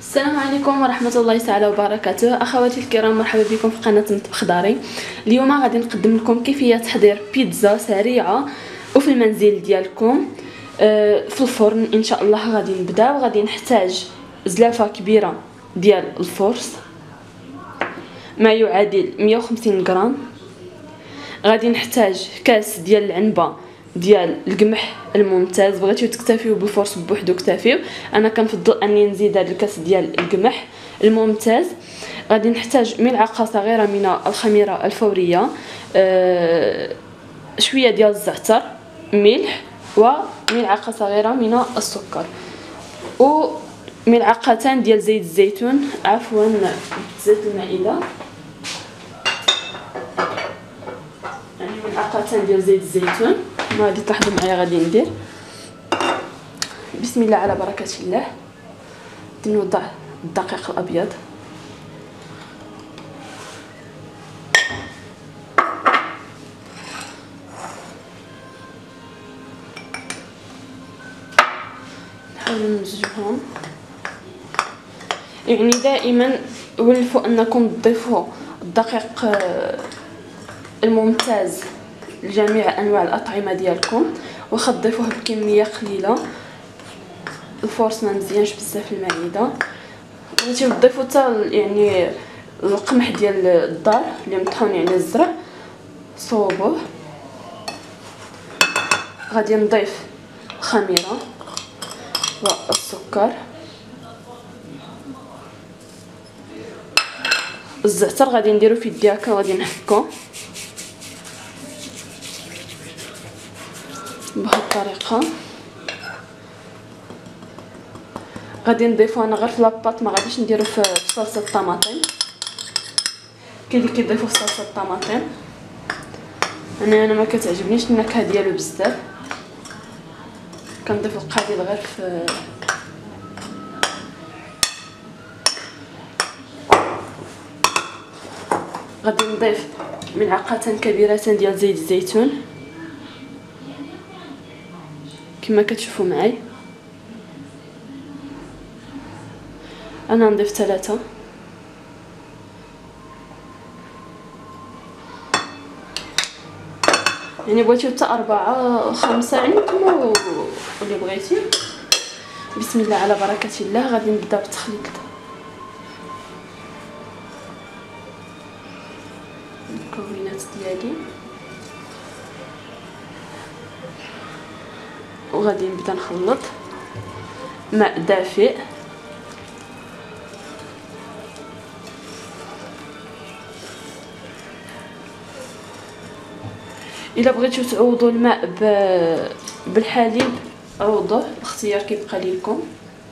السلام عليكم ورحمة الله تعالى وبركاته. أخواتي الكرام، مرحبا بكم في قناة مطبخ داري. اليوم غادي نقدم لكم كيفية تحضير بيتزا سريعة وفي المنزل ديالكم في الفرن إن شاء الله. غادي نبداو. غادي نحتاج زلافة كبيرة ديال الفورس ما يعادل 150 غرام. غادي نحتاج كاس ديال العنبة ديال القمح الممتاز. بغيتو تكتفيو بالفورس بوحدو اكتفيو، انا كنفضل اني نزيد هذا الكاس ديال القمح الممتاز. غادي نحتاج ملعقه صغيره من الخميره الفوريه، شويه ديال الزعتر، ملح، وملعقه صغيره من السكر، وملعقتان ديال زيت الزيتون، عفوا زيت المائده، يعني ملعقتان ديال زيت الزيتون. غادي تلاحظوا معايا غادي ندير بسم الله على بركه الله. غادي نوضع الدقيق الابيض، نحاول نمزجهم. يعني دائما ولفوا انكم تضيفوا الدقيق الممتاز لجميع انواع الاطعمه ديالكم، واخا تضيفوه بكميه قليله. الفورس ما مزيانش بزاف المعده. بغيتو تضيفوا حتى يعني القمح ديال الدار اللي مطحون، يعني الزرع، صوبوه. غادي نضيف الخميره والسكر، الزعتر غادي نديرو في يدي هكا وغادي نحكو بهذه الطريقه. غادي نضيفو انا غير في لاباط، ما غاديش نديرو في صلصه الطماطم. كاين اللي كيضيفو في صلصه الطماطم، انا ما كتعجبنيش النكهه ديالو بزاف. كنضيف القليل غير في غادي نضيف ملعقتان كبيرتان ديال زيت الزيتون كما كتشوفوا معايا. انا نضيف 3. يعني بغيتو حتى 4 5، يعني نتوما اللي بغيتي. بسم الله على بركه الله. غادي نبدا بالتخليط المكونات ديالي، وغادي نبدا نخلط. ماء دافئ، الا بغيتو تعوضوا الماء بالحليب عوضوه، الاختيار كيبقى لكم.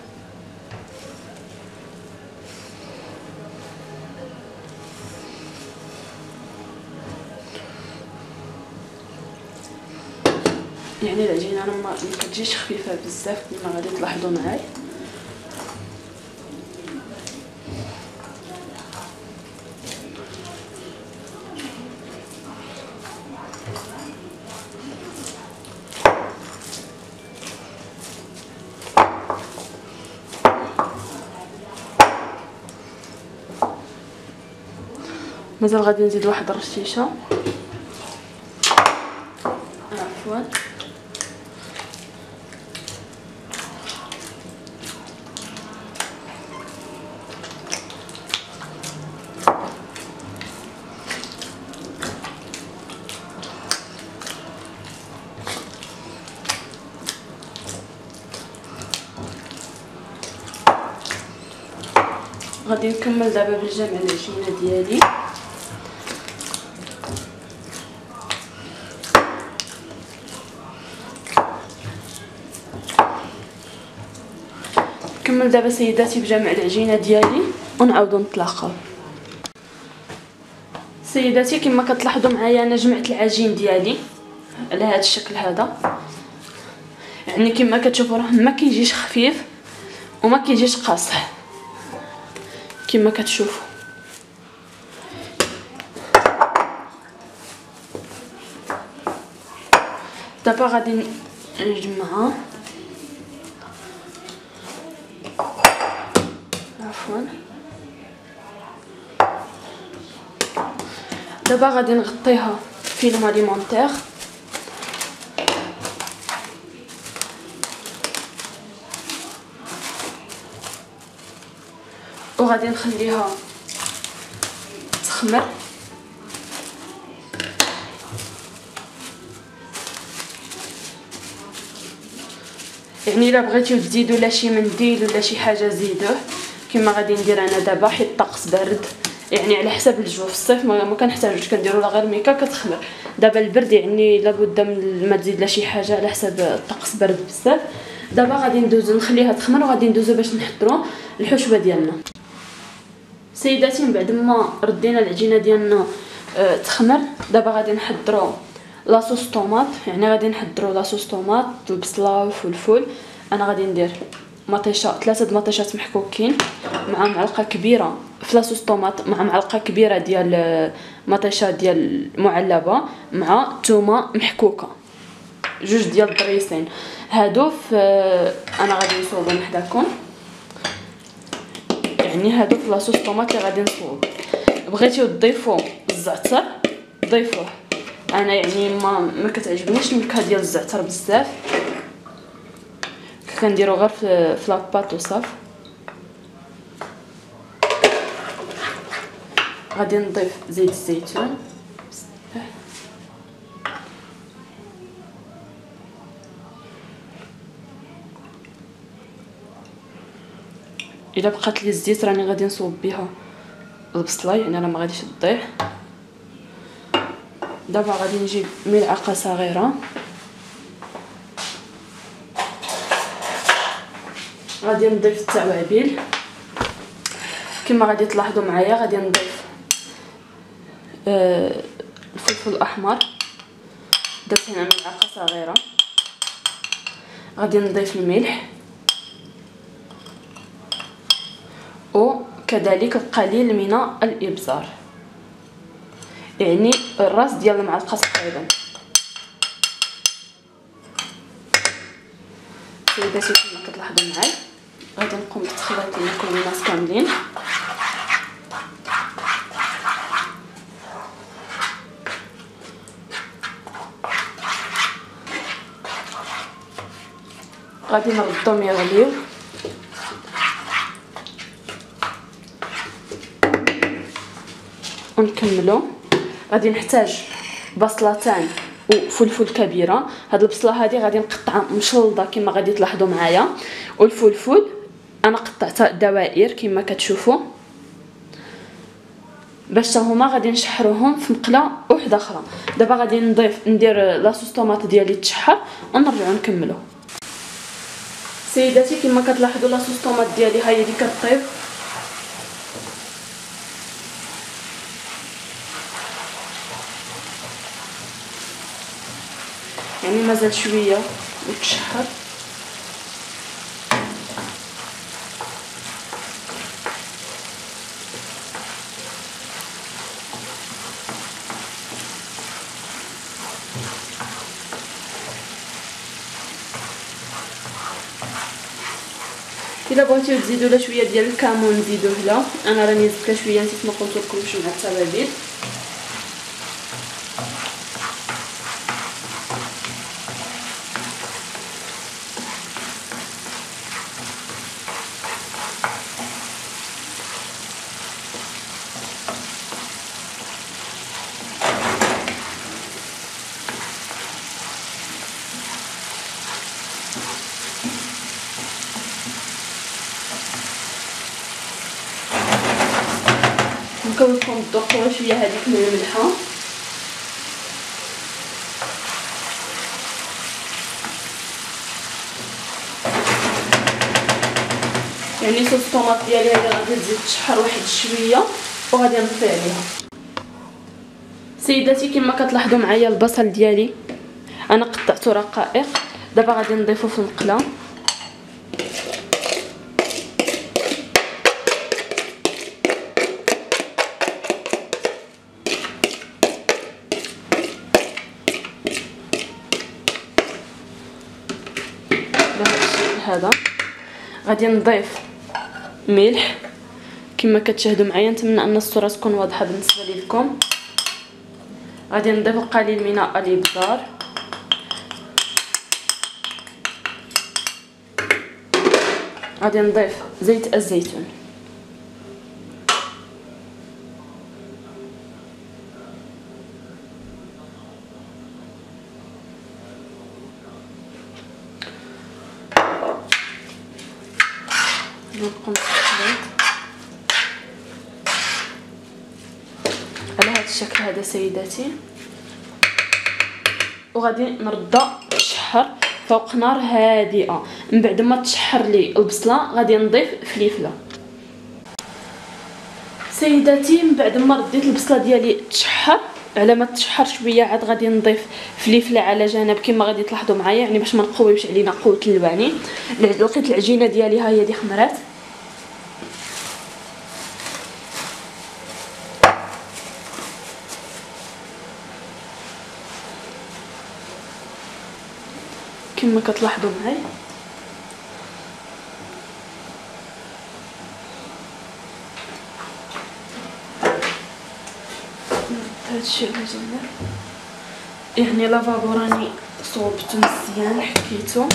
يعني العجينه ما كتجيش خفيفه بزاف كما غادي تلاحظوا معايا. مازال غادي نزيد واحد الرشيشه، عفوا. غادي نكمل دابا بالجمع العجينه ديالي. نكمل دابا سيداتي بجمع العجينه ديالي ونعاودو نتلاقاو. سيداتي كما كتلاحظوا معايا انا جمعت العجين ديالي على هذا الشكل هذا. يعني كما كتشوفوا راه ما كيجيش خفيف وما كيجيش قاصح كما كتشوفوا. دابا غادي نجمعها، عفوا. دابا غادي نغطيها فيلم اليمونتير وغادي نخليها تخمر. يعني الا بغيتيو تزيدوا لا شي منديل ولا شي حاجه زيدوه كما غادي ندير انا دابا، حيت الطقس بارد. يعني على حسب الجو، في الصيف ما كنحتاجوش، كنديروا لا غير ميكا كتخمر. دابا البرد يعني لابد من ما تزيد لا شي حاجه على حسب الطقس برد بزاف. دابا غادي ندوزو نخليها تخمر وغادي ندوزو باش نحضروا الحشوه ديالنا. سيداتي من بعد ما ردينا العجينه ديالنا تخمر، دابا غادي نحضروا لاصوص طوماط. يعني غادي نحضروا لاصوص طوماط والبصله والفلفل. انا غادي ندير مطيشه، 3 مطيشات محكوكين مع معلقه كبيره في لاصوص طوماط، مع معلقه كبيره ديال مطيشه ديال معلبه، مع ثومه محكوكه، 2 ديال الضريسين. هادو انا غادي نصوبهم حداكم. يعني هادو في لاصوص طوماط اللي غادي نصوب. بغيتيو تضيفوا الزعتر ضيفوه. انا يعني ما كتعجبنيش النكهه ديال الزعتر بزاف، كنديرو غير في لاباط وصافي. غادي نضيف زيت الزيتون. الا بقات لي الزيت راني غادي نصوب بها البصله، يعني راه ما غاديش تضيع. دابا غادي نجيب ملعقه صغيره، غادي نضيف التوابل كما غادي تلاحظوا معايا. غادي نضيف الفلفل الاحمر، درت هنا ملعقه صغيره. غادي نضيف الملح وكذلك القليل من الابزار، يعني الراس ديال المعلقه تقريبا. سيداتي كما كتلاحظوا معايا غادي نقوم بتخليط المكونات كاملين. غادي نردهم يغليو. ونكملوا. غادي نحتاج بصلتان وفلفل كبيره. هاد البصله هذه غادي نقطعها مشلضه كما غادي تلاحظوا معايا، والفلفل انا قطعتها دوائر كما كتشوفوا، باش هما غادي نشحروهم في مقله وحده اخرى. دابا غادي ندير لاصوص طوماط ديالي تشحر ونرجعوا نكملوا. سيداتي كما كتلاحظوا لاصوص طوماط ديالي هي اللي كطيب. يعني مازال شويه وتشحر. الا بغيتيو تزيدوا لا شويه ديال الكمون زيدوه لا. انا راني زدت شويه، نسيت ما قلت لكمش مع التوابل. نكونكم تذوقوا شويه هذيك من الملحه. يعني صوص الطوماط ديالي هذه غادي تزيد تشحر واحد شويه وغادي نطفي عليها. سيداتي كما كتلاحظوا معايا البصل ديالي انا قطعته رقائق. دابا غادي نضيفه في المقله. هذا غادي نضيف ملح كما كتشاهدوا معايا. نتمنى ان الصوره تكون واضحه بالنسبه لكم. غادي نضيف القليل من الابزار، غادي نضيف زيت الزيتون، نقوم بالتخليط على هذا الشكل هذا سيداتي. وغادي نردها تشحر فوق نار هادئه. من بعد ما تشحر لي البصله غادي نضيف فليفله سيداتي. من بعد ما رديت البصله ديالي تشحر، على ما تشحر شويه عاد غادي نضيف فليفله على جنب كما غادي تلاحظوا معايا، يعني باش ما نقويوش علينا قوه اللباني. لقيت العجينه ديالي ها هي دي خمرات. كما كتلاحظوا معايا هادشي على جنب. يعني لافابو راني صوبتو مزيان حكيتو.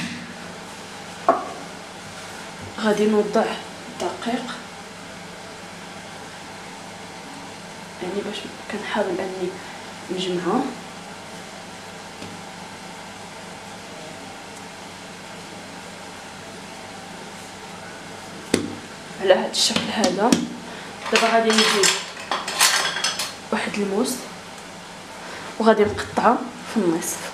غادي نوضع الدقيق، يعني باش كنحاول اني نجمعها. على هذا الشكل هذا. دابا غادي نجيب واحد الموس وغادي نقطعها في النصف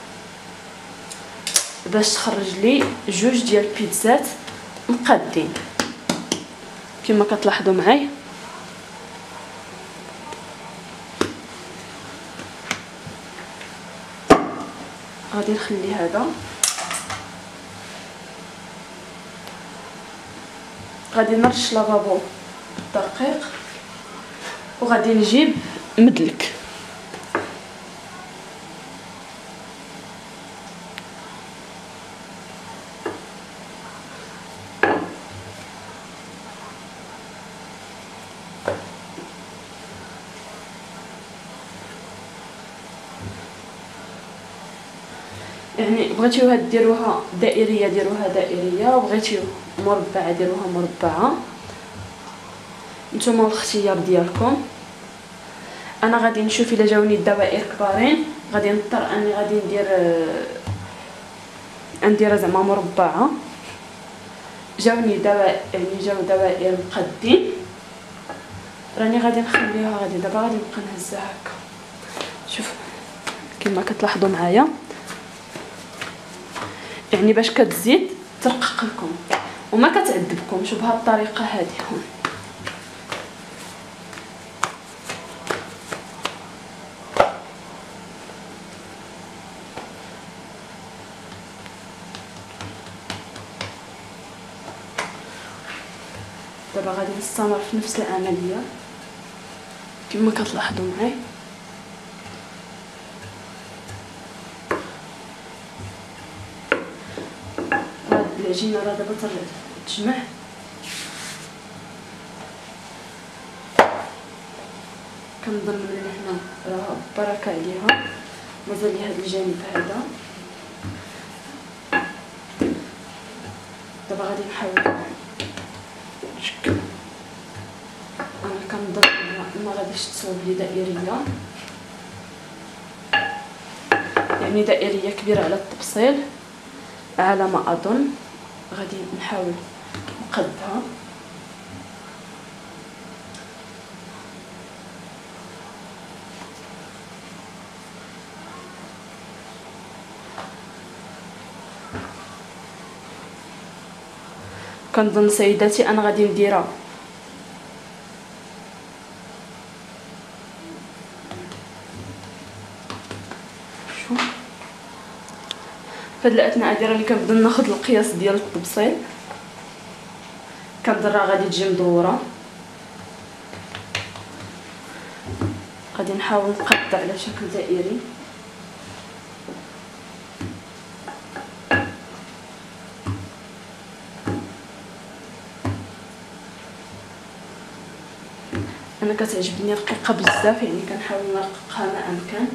باش تخرج لي جوج ديال البيتزات مقادين كما كتلاحظوا معايا. غادي نخلي هذا، غادي نرش لافابو بالدقيق وغادي نجيب مدلك. يعني بغيتيوها ديروها دائريه ديروها دائريه، وبغيتيو مربعه ديروها مربعه، نتوما الاختيار ديالكم. انا غادي نشوف الا جاوني الدوائر كبارين غادي نضطر اني غادي ندير زعما مربعه. جاوني دوائر، يعني جاو دوائر مقادين، راني غادي نخليها. غادي دابا غادي نبقى نهزها هكا. شوف كما كتلاحظوا معايا، يعني باش كتزيد ترقق لكم وما كتعذبكمش بهذه الطريقه هذه. هون دابا غادي نستمر في نفس العمليه كما كتلاحظوا معايا. العجينه راه دابا تجمع. كنظن من هنا راه بركه عليها. مازال لي هذا الجانب هذا. دابا غادي نحاول نشكل. انا كنظن ما غاديش تصوب لي دائريه، يعني دائريه كبيره على التبصيل على ما اظن. غادي نحاول نقدها. كنظن سيداتي انا غادي نديرها شوف فهاد الاثناء راني كنبدا ناخذ القياس ديال الطبسيل. كنظن راه غادي تجي مدوره. غادي نحاول نقطع على شكل دائري. انا كتعجبني رقيقه بزاف، يعني كنحاول نرققها ما امكن.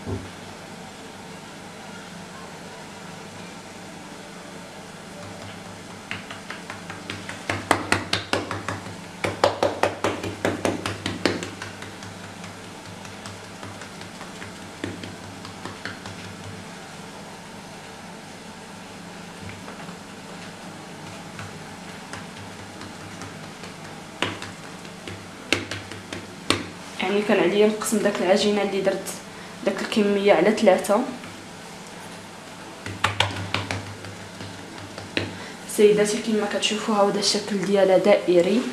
يعني كان عليا نقسم داك العجينه اللي درت داك الكميه على 3. سيداتي كما كتشوفوا هذا الشكل ديالها دائري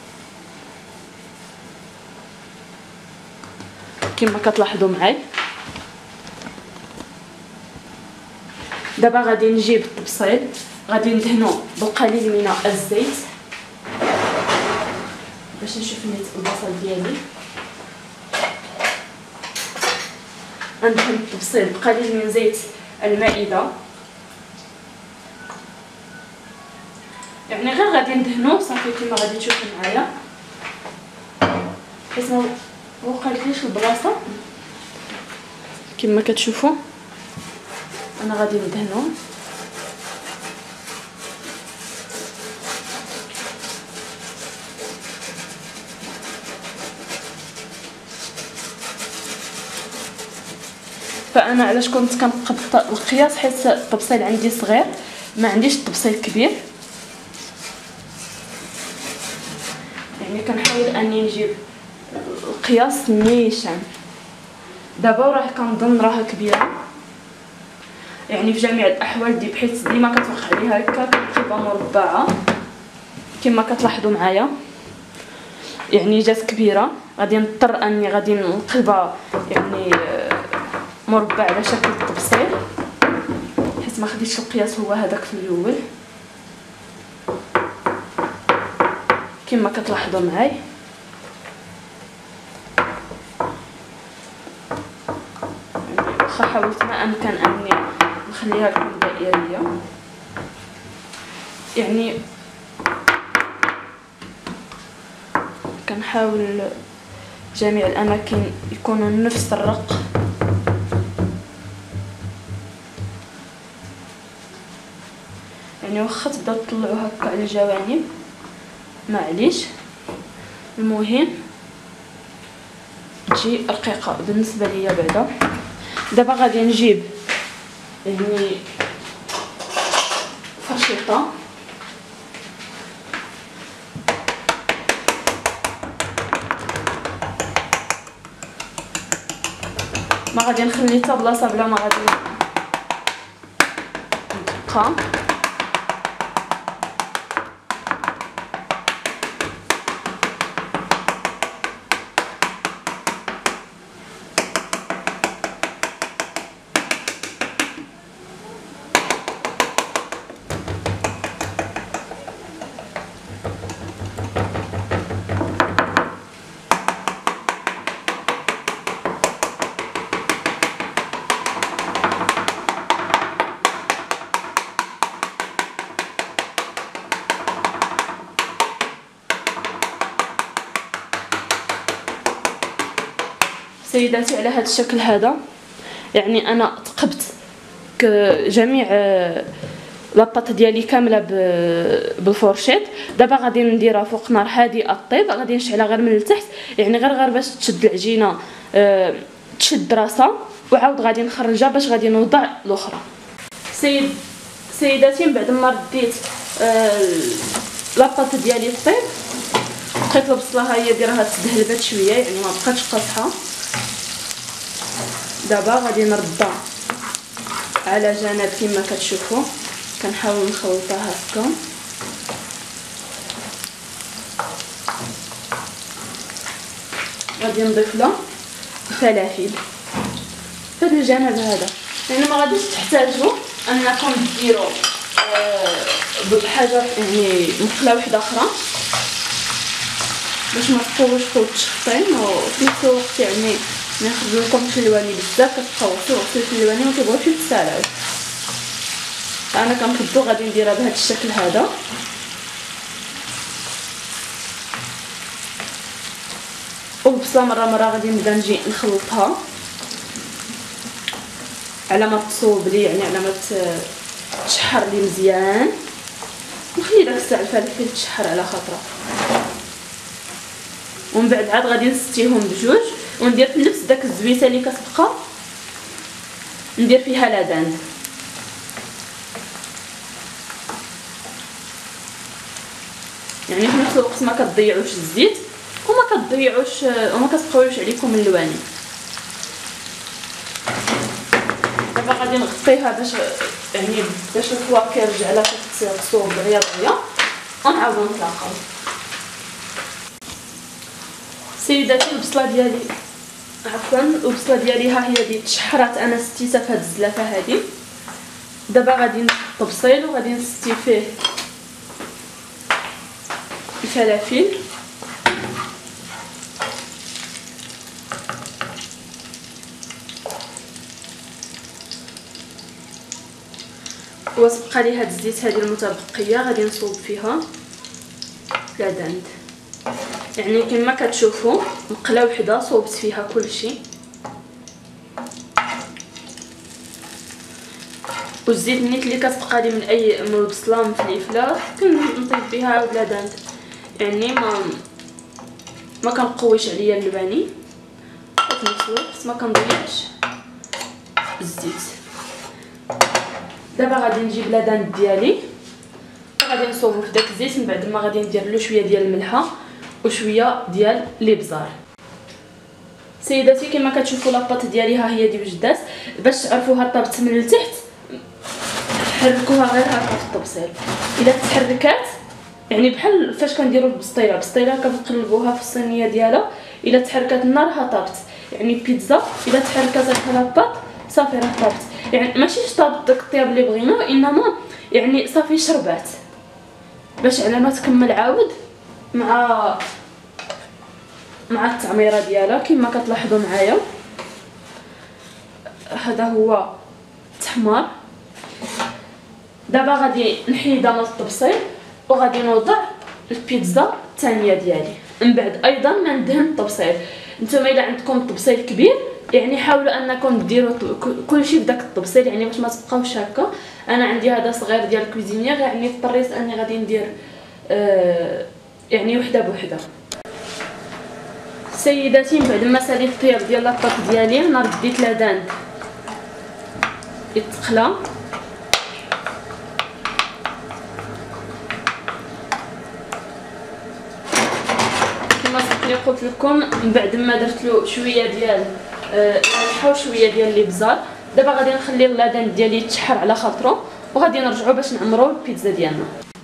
كما كتلاحظوا معايا. دابا غادي نجيب الطبسيل، غادي ندهنو بالقليل من الزيت باش نشوف نيت البصل ديالي. ندهن الطبسيل بقليل من زيت المائده، يعني غير غادي ندهنو صافي كما غادي تشوفوا معايا، حيت ما وقعتليش البلاصه كما كتشوفوا. انا غادي ندهنو فانا علاش كنت كنقبط القياس حيت الطبسيل عندي صغير، ما عنديش الطبسيل كبير، يعني كنحاول اني نجيب القياس نيشان. دابا راه كنظن راها كبيره، يعني في جميع الاحوال بحيث ديما كتوقع ليها هكا كتبقى مربعه كما كتلاحظوا معايا. يعني جات كبيره، غادي نضطر اني غادي نقلبها يعني مربع على شكل الطبسيل حيت ما خديتش القياس هو هذاك في الاول كما كتلاحظوا معايا. واخا حاولت ما امكن اني نخليها لكم دائريه، يعني كنحاول جميع الاماكن يكونوا نفس الرق. يعني واخا تبداو تطلعوا هكا على الجوانب معليش، المهم تجي رقيقه بالنسبه ليا بعدا. دابا غادي نجيب يعني فرشيطه ما غادي نخلي حتى بلاصه بلا ما غادي ندقها. سيداتي على هذا الشكل هذا، يعني انا ثقبت جميع لاطات ديالي كامله بالفورشيط. دابا غادي نديرها فوق نار هادئه الطيب، غادي نشعلها غير من التحت، يعني غير باش تشد العجينه تشد راسها، وعاود غادي نخرجها باش غادي نوضع الاخرى. سيداتي من بعد ما رديت لاطات ديالي الطيب، بقيت البصله هي ديرها تدهلبات شويه، يعني ما بقاتش قاصحه. دابا غادي نردها على جنب كما كتشوفوا، كنحاول نخلطها هكا. غادي نضيف لها الفلافل في هذا الجانب هذا، يعني ما غاديش تحتاجوا انكم ديروا بحاجه يعني مقله واحده اخرى باش ما تبقاوش فوق التشخطين، وفي نفس الوقت يعني ما يخرج لكم حلواني بزاف كتبقاو غسيل الحلواني ما كيبغيوش يتسالعوا. انا كنفضل غادي نديرها بهذا الشكل هذا. والبصله مره غادي نبدا نجي نخلطها على ما تصوب لي، يعني على ما تشحر لي مزيان. نخلي داك الساعه الفلفل تشحر على خاطره، ومن بعد عاد غادي نستيهم بجوج وندير في نفس داك الزويته اللي كتبقى ندير فيها لادان. يعني في نفس الوقت ما كتضيعوش الزيت وما كتضيعوش وما كتبقاوش عليكم اللواني. دابا غادي نغطيها باش الفواكه يرجع لها تصوب دغيا ونعاودو نتلاقاو. سيداتي البصله ديالي ها هي تشحرات، انا ستيتها في هاد الزلافه هادي. دابا غادي نحط البصيل وغادي نستي فيه الفلافل وتبقى لي هاد الزيت هذه المتبقيه غادي نصوب فيها لاداند. يعني كما كتشوفوا مقله وحده صوبت فيها كلشي، والزيت نيت اللي كتبقى لي من البصله من الفلفله كنطيب بها عاود لاداند. يعني ما كنقويش عليا اللباني وفي نفس الوقت ما كنضيعش الزيت. دابا غادي نجيب لاداند ديالي غادي نصوبو في داك الزيت، من بعد ما غادي ندير له شويه ديال الملحه وشويه ديال الابزار. سيداتي كما كتشوفوا لاباط ديالي ها هي وجدات. باش تعرفوها طابت من التحت حركوها غير هكا في الطبسيل. الا تحركات يعني بحال فاش كنديروا البسطيله كنقلبوها في الصينيه ديالها، الا تحركات النار ها طابت. يعني بيتزا الا تحركات هكا لاباط صافي راه طابت. يعني ماشي طابت داك الطياب اللي بغينا، انما يعني صافي شربات باش على ما تكمل عاود مع التعميره ديالها. كما كتلاحظوا معايا هذا هو تحمر. دابا غادي نحيدها من الطبسيل وغادي نوضع البيتزا الثانيه ديالي. من بعد ايضا ما ندهن الطبسيل. نتوما الا عندكم الطبسيل كبير يعني حاولوا انكم ديروا كلشي بداك الطبسيل، يعني باش ما تبقاوش هكا. انا عندي هذا صغير ديال الكوزينيير، يعني اضطريت اني غادي ندير يعني وحده بوحده. سيداتي من بعد ما ساليت الطياب ديال لاطاط ديالي انا رديت لادان يتقلى. كما سبق قلت لكم من بعد ما درت له شويه ديال الملح وشويه ديال الابزار. دابا غادي نخلي اللادان ديالي يتشحر على خاطرو وغادي نرجعوا باش نعمروا البيتزا ديالنا.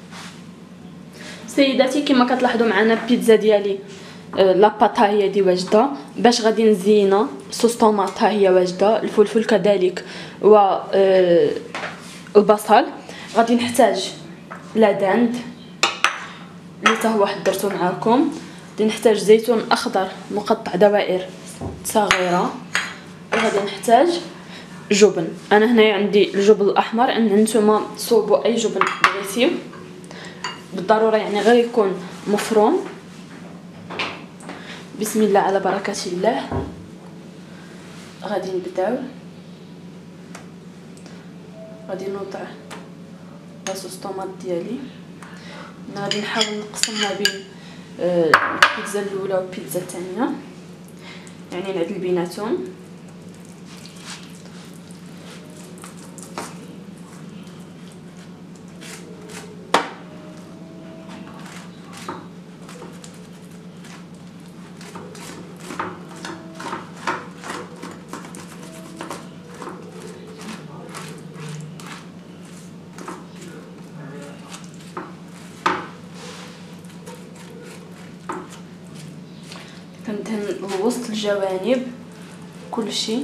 سيداتي كما كتلاحظوا معنا البيتزا ديالي لاباط ها هي واجده. باش غادي نزينها صوص طوماط ها هي واجده، الفلفل كذلك و البصل. غادي نحتاج لاداند اللي حتى هو حضرته معكم. غادي نحتاج زيتون اخضر مقطع دوائر صغيره، وغادي نحتاج جبن. انا هنايا عندي الجبن الاحمر، ان نتوما صوبوا اي جبن بغيتيو بالضروره، يعني غير يكون مفروم. بسم الله على بركه الله. غادي نبداو، غادي نوضع صوص طوماط ديالي. غادي نحاول نقسم ما بين البيتزا الاولى والبيتزا الثانيه، يعني نعدل بيناتهم. كندهن الوسط الجوانب كلشي.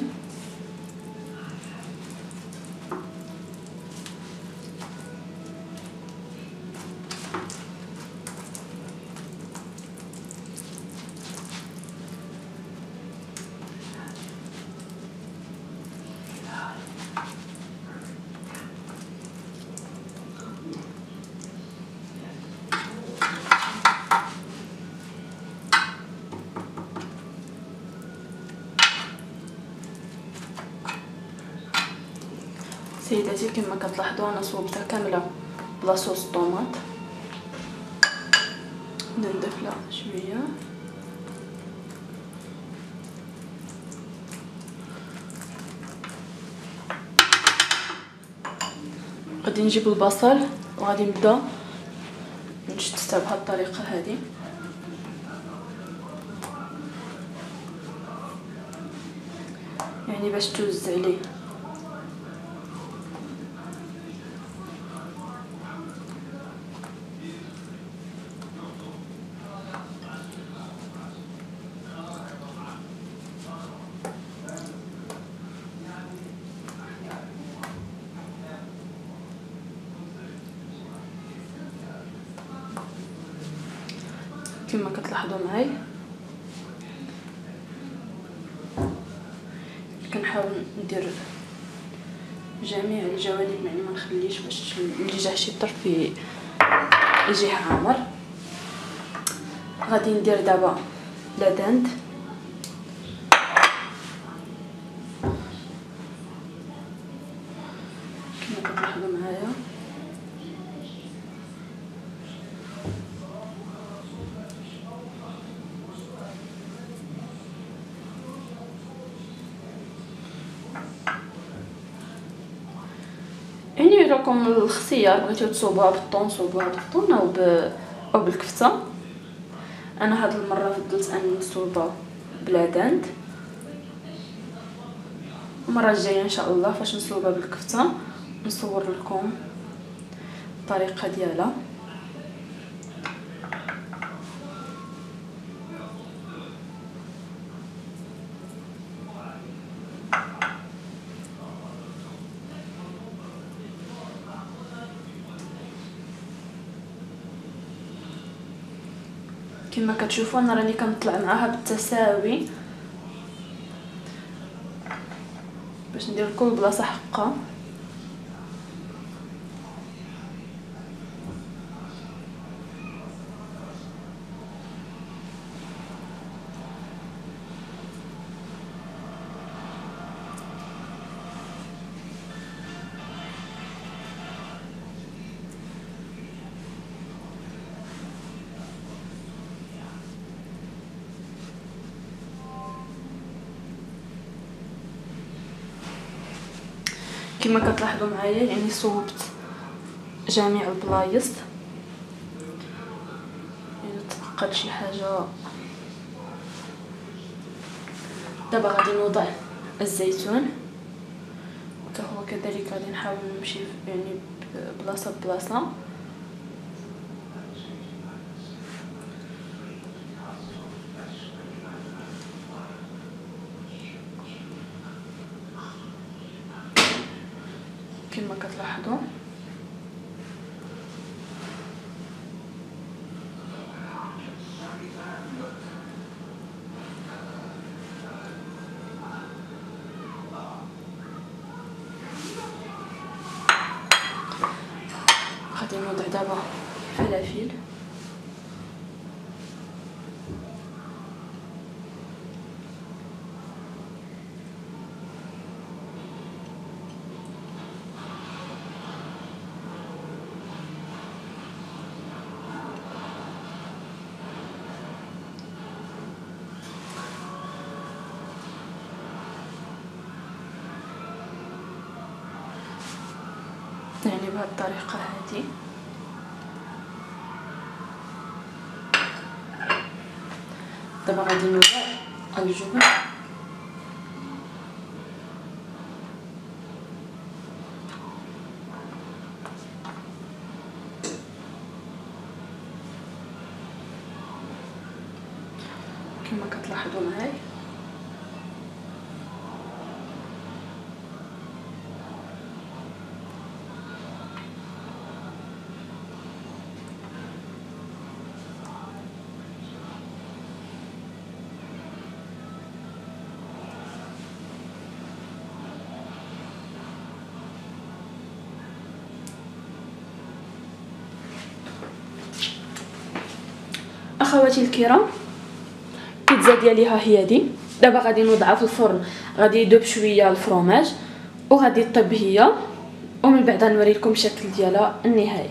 وليداتي كما كتلاحظوا انا صوبتها كامله بلا صوص طوماط. نضيف لها شويه غادي نجيب البصل وغادي نبدا نشتتها بهذه الطريقه هذه. يعني باش توزع عليه. كما كتلاحظوا معايا كنحاول ندير جميع الجوانب، يعني ما نخليش باش الدجاج شي طرف يجي عامر. غادي ندير دابا لادند كما كتلاحظوا معايا. يعني لكم الاختيار، بغيتو تصوبوها بالطون صوبوها بالطون او بالكفته. انا هاد المره فضلت اني نصوبها بلا دند. المره الجايه ان شاء الله فاش نصوبها بالكفته نصور لكم الطريقه ديالها. كما كتشوفوا انا راني كنطلع معاها بالتساوي باش ندير كل بلاصه حقها. كما كتلاحظوا معايا يعني صوبت جميع البلايص، يعني تبقات شي حاجه. دابا غادي نوضع الزيتون حتى هو كذلك غادي نحاول نمشي يعني بلاصه بلاصه. كما كتلاحظوا غادي نوضع دابا الفلافل. يعني بهذه الطريقه هذه. دابا غادي نوضع الجبن. كما كتلاحظوا معايا اخواتي الكرام، البيتزا ديالي ها هي دي. دابا غادي نوضعها في الفرن، غادي يذوب شويه الفرomاج وغادي طيب هي ومن بعد نوري لكم الشكل ديالها النهائي.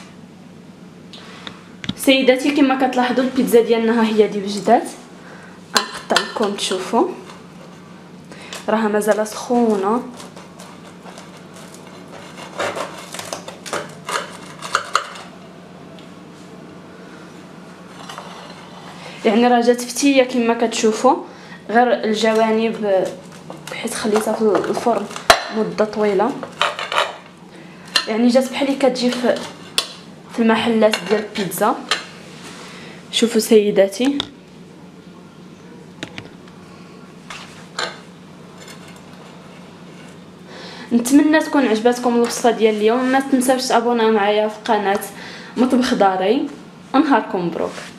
سيداتي كما كتلاحظوا البيتزا ديالنا هي دي وجدات. نقطع لكم تشوفوا راها مازال سخونه. يعني راه جات فتيه كما كتشوفوا، غير الجوانب حيت خليتها في الفرن مده طويله، يعني جات بحال اللي كتجي في المحلات ديال البيتزا. شوفوا سيداتي، نتمنى تكون عجبتكم الوصفه ديال اليوم. ما تنساوش تابوناو معايا في قناه مطبخ داري. ونهاركم مبروك.